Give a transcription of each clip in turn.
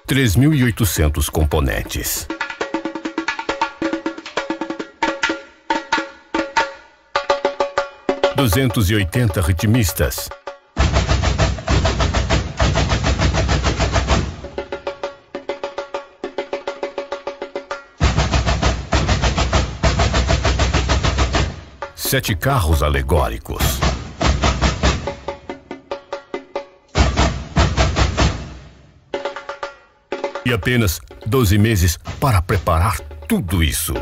3.800 componentes. – 280 ritmistas. – 7 carros alegóricos. E apenas 12 meses para preparar tudo isso.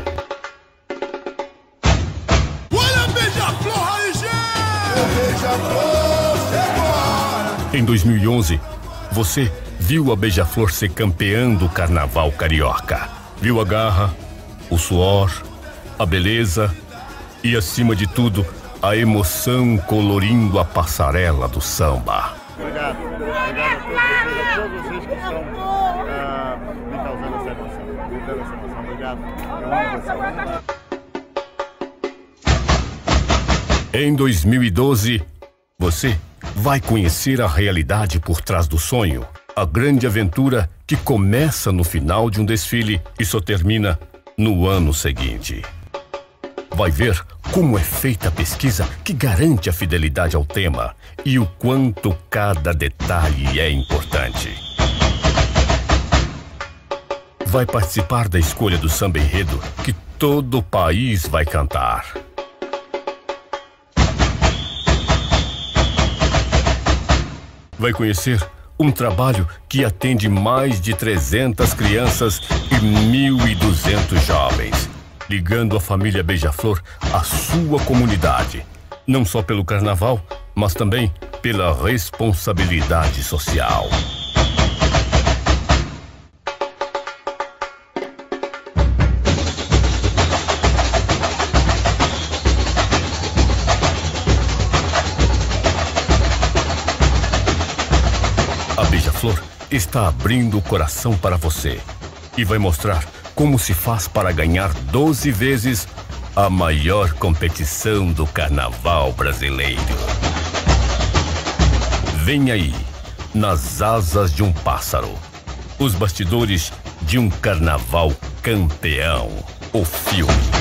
Olha a Beija-Flor aí, gente! Beija-Flor chegou! Em 2011, você viu a Beija-Flor ser campeã do Carnaval Carioca. Viu a garra, o suor, a beleza e, acima de tudo, a emoção colorindo a passarela do samba. Obrigado. Obrigado a todos vocês que estão me causando essa emoção. Me dando essa emoção. Obrigado. Eu amo você. Em 2012, você vai conhecer a realidade por trás do sonho. A grande aventura que começa no final de um desfile e só termina no ano seguinte. Vai ver como é feita a pesquisa que garante a fidelidade ao tema e o quanto cada detalhe é importante. Vai participar da escolha do samba enredo que todo o país vai cantar. Vai conhecer um trabalho que atende mais de 300 crianças e 1.200 jovens, ligando a família Beija-Flor à sua comunidade, não só pelo carnaval, mas também pela responsabilidade social. A Beija-Flor está abrindo o coração para você e vai mostrar como se faz para ganhar 12 vezes a maior competição do carnaval brasileiro. Vem aí, Nas Asas de um Pássaro, os bastidores de um carnaval campeão, o filme.